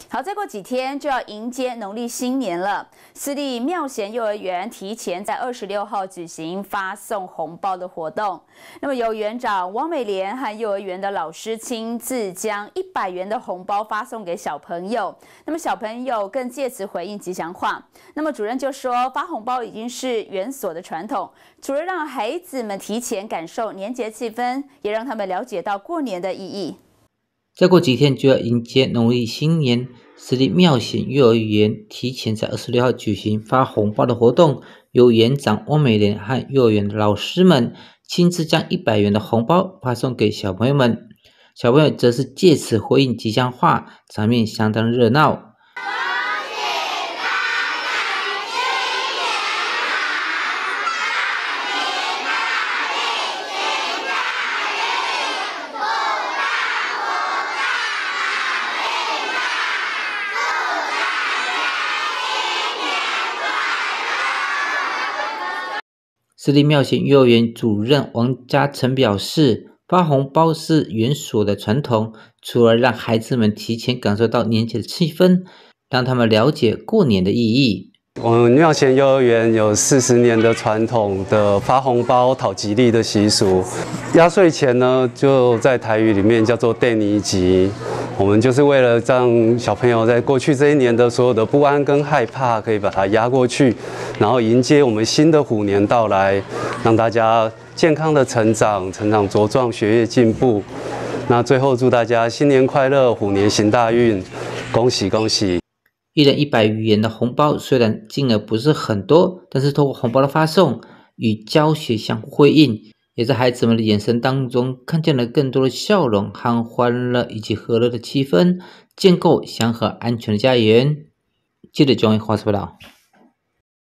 好，再过几天就要迎接农历新年了。私立妙贤幼儿园提前在26号举行发送红包的活动。那么由园长汪美莲和幼儿园的老师亲自将100元的红包发送给小朋友。那么小朋友更借此回应吉祥话。那么主任就说，发红包已经是园所的传统，除了让孩子们提前感受年节气氛，也让他们了解到过年的意义。 再过几天就要迎接农历新年，私立妙贤幼儿园提前在26号举行发红包的活动，由园长汪美莲和幼儿园的老师们亲自将100元的红包发送给小朋友们，小朋友则是借此回应吉祥话，场面相当热闹。私立妙贤幼儿园主任王嘉诚表示，发红包是园所的传统，除了让孩子们提前感受到年节的气氛，让他们了解过年的意义。 我们妙贤幼儿园有40年的传统的发红包讨吉利的习俗。压岁钱呢，就在台语里面叫做奠尼吉。我们就是为了让小朋友在过去这一年的所有的不安跟害怕，可以把它压过去，然后迎接我们新的虎年到来，让大家健康的成长茁壮，学业进步。那最后祝大家新年快乐，虎年行大运，恭喜恭喜！ 一人100元的红包，虽然金额不是很多，但是透过红包的发送与教学相互辉映，也在孩子们的眼神当中看见了更多的笑容和欢乐以及和乐的气氛，建构祥和安全的家园。记者John华视报道。